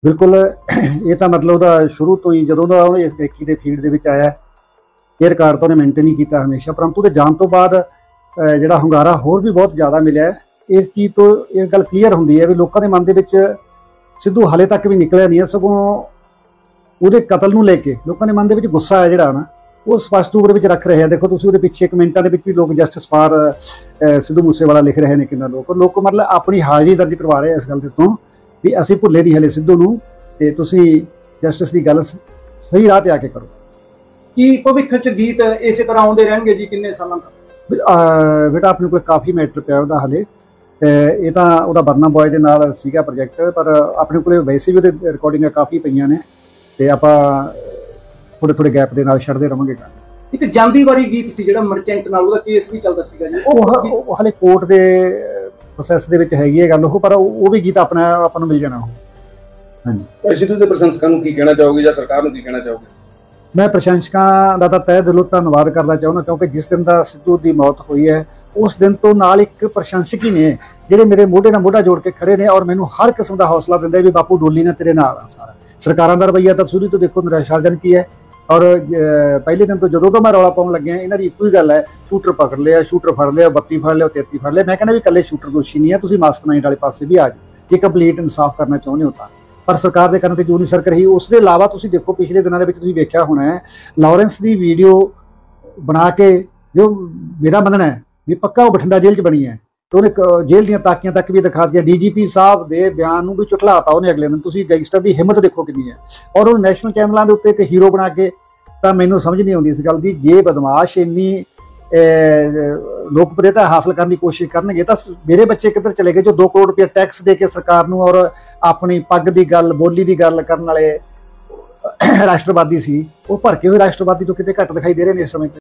बिल्कुल ये तो मतलब ਉਹਦਾ शुरू तो ही ਜਦੋਂ ਦਾ ਉਹ ਇਸ ਗਾਇਕੀ ਦੇ ਫੀਲਡ ਦੇ ਵਿੱਚ ਆਇਆ ਇਹ ਰਿਕਾਰਡ ਤਾਂ ਉਹਨੇ ਮੇਨਟੇਨ ਹੀ ਕੀਤਾ ਹਮੇਸ਼ਾ, परंतु ਉਹਦੇ ਜਾਣ ਤੋਂ ਬਾਅਦ ਜਿਹੜਾ ਹੁੰਗਾਰਾ ਹੋਰ ਵੀ ਬਹੁਤ ਜ਼ਿਆਦਾ ਮਿਲਿਆ। ਇਸ ਚੀਜ਼ ਤੋਂ ਇਹ ਗੱਲ ਕਲੀਅਰ ਹੁੰਦੀ ਹੈ ਵੀ ਲੋਕਾਂ ਦੇ ਮਨ ਦੇ ਵਿੱਚ ਸਿੱਧੂ ਹਾਲੇ ਤੱਕ ਵੀ ਨਿਕਲਿਆ ਨਹੀਂ ਹੈ, ਸਗੋਂ ਉਹਦੇ ਕਤਲ ਨੂੰ ਲੈ ਕੇ ਲੋਕਾਂ ਦੇ ਮਨ ਦੇ ਵਿੱਚ ਗੁੱਸਾ ਹੈ ਜਿਹੜਾ ਨਾ ਉਹ ਸਪਸ਼ਟ ਰੂਪ ਦੇ ਵਿੱਚ ਰੱਖ ਰਹੇ ਆ। ਦੇਖੋ ਤੁਸੀਂ ਉਹਦੇ ਪਿੱਛੇ ਕਮੈਂਟਾਂ ਦੇ ਵਿੱਚ ਵੀ ਲੋਕ ਜਸਟਿਸ ਫਾਰ ਸਿੱਧੂ ਮੂਸੇਵਾਲਾ ਲਿਖ ਰਹੇ ਨੇ, ਕਿੰਨਾ ਲੋਕ ਮਤਲਬ ਆਪਣੀ ਹਾਜ਼ਰੀ ਦਰਜ ਕਰਵਾ ਰਹੇ ਇਸ ਗੱਲ ਦੇ ਤੋਂ ਵੀ ਅਸੀਂ ਭੁੱਲੇ ਨਹੀਂ ਹਲੇ ਸਿੱਧੂ ਨੂੰ, ਤੇ ਤੁਸੀਂ ਜਸਟਿਸ ਦੀ ਗੱਲ ਸਹੀ ਰਾਹ ਤੇ ਆ ਕੇ ਕਰੋ। ਕੀ ਭਵਿੱਖ ਚ ਗੀਤ ਇਸੇ ਤਰ੍ਹਾਂ ਆਉਂਦੇ ਰਹਿਣਗੇ ਜੀ ਕਿੰਨੇ ਸਾਲਾਂ ਤੱਕ? बेटा अपने को काफ़ी मैटर पिया ਉਹਦਾ ਹਲੇ, ਇਹ ਤਾਂ ਉਹਦਾ ਬਰਨਾ ਬॉय ਦੇ ਨਾਲ ਸੀਗਾ ਪ੍ਰੋਜੈਕਟ, ਪਰ ਆਪਣੇ ਕੋਲੇ ਵੈਸੇ ਵੀ ਉਹਦੇ ਰਿਕਾਰਡਿੰਗਾਂ ਕਾफ़ੀ ਪਈਆਂ ਨੇ ਤੇ ਆਪਾਂ ਥੋੜੇ ਗੈਪ ਦੇ ਨਾਲ ਛੱਡਦੇ ਰਵਾਂਗੇ। ਇੱਕ ਜਾਂਦੀ ਵਾਰੀ ਗੀਤ ਸੀ ਜਿਹੜਾ ਮਰਚੈਂਟ ਨਾਲ ਉਹਦਾ ਕੇਸ ਵੀ ਚੱਲਦਾ ਸੀਗਾ ਜੀ, ਉਹ ਹਲੇ ਕੋਰਟ ਦੇ ਪ੍ਰੋਸੈਸ ਦੇ ਵਿੱਚ ਹੈਗੀ ਹੈ ਗੱਲ ਉਹ, ਪਰ ਉਹ ਵੀ ਗੀਤ ਆਪਾਂ ਨੂੰ ਮਿਲ ਜਾਣਾ ਉਹ। ਹਾਂਜੀ, ਸਿੱਧੂ ਦੇ ਪ੍ਰਸ਼ੰਸਕਾਂ ਨੂੰ ਕੀ ਕਹਿਣਾ ਚਾਹੋਗੇ ਜਾਂ ਸਰਕਾਰ ਨੂੰ ਕੀ ਕਹਿਣਾ ਚਾਹੋਗੇ? मैं प्रशंसकों का तो तह दिलों धन्यवाद करना चाहूँगा, क्योंकि जिस दिन का सिद्धू की मौत हुई है उस दिन तो नाल एक प्रशंसक ही ने जिहड़े मेरे मोढे नाल मोढा जोड़ के खड़े ने और मैनूं हर किस्म का हौसला दिंदे भी बापू डोली ने तेरे नाल आ। सारा सरकारों का रवैया तो शुरू तो देखो निराशाजन की है, और पहले दिन तो जो तो मैं रौला पाउण लग्या इन्हां दी इक्को ही गल है, शूटर पकड़ लिया, शूटर फड़ लिया, 32 फड़ लिया, 33 फड़ लिया। मैं कहना भी कल्ले शूटर दोषी नहीं है, तुसीं मास्टरमाइंड वाले पासे भी आ जाओ जे कंप्लीट इंसाफ करना चाहुंदे हो तां। पर सरकार के करने जो नहीं सर रही। उसके अलावा तुसीं देखो पिछले दिनों के तुसीं वेख्या होना है लॉरेंस की वीडियो बना के जो मेरा मनना है भी पक्का वो बठिंडा जेल च बनी है, तो उन्हें जेल दी ताकियां तक भी दिखा दिया, DGP साहब के बयान भी झुठलाता उन्हें अगले दिन। तुसीं गैंगस्टर की हिम्मत देखो कितनी है, और उन्हें नैशनल चैनलों के उत्ते एक हीरो बना के, तो मैनूं समझ नहीं आती इस गल की जे बदमाश इन्नी लोकप्रियता हासिल करने की कोशिश करनगे तो मेरे बच्चे किधर चले गए जो 2 करोड़ रुपया टैक्स दे के सरकार नूं और अपनी पग की गल बोली की गल करने वाले राष्ट्रवादी सी, वो भड़के हुए राष्ट्रवादी तो कितने घट दिखाई दे रहे हैं इस समय।